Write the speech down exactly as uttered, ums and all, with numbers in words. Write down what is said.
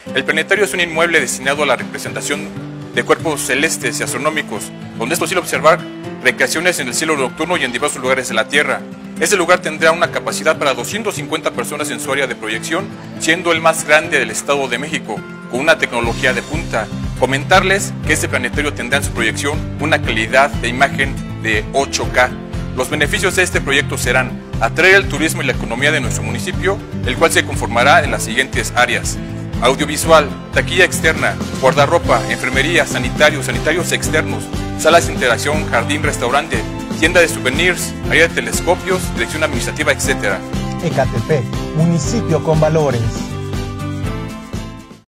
El planetario es un inmueble destinado a la representación de cuerpos celestes y astronómicos, donde es posible observar recreaciones en el cielo nocturno y en diversos lugares de la Tierra. Este lugar tendrá una capacidad para doscientas cincuenta personas en su área de proyección, siendo el más grande del Estado de México, con una tecnología de punta. Comentarles que este planetario tendrá en su proyección una calidad de imagen de ocho K. Los beneficios de este proyecto serán atraer el turismo y la economía de nuestro municipio, el cual se conformará en las siguientes áreas: audiovisual, taquilla externa, guardarropa, enfermería, sanitarios, sanitarios externos, salas de interacción, jardín, restaurante, tienda de souvenirs, área de telescopios, dirección administrativa, etcétera. Ecatepec, municipio con valores.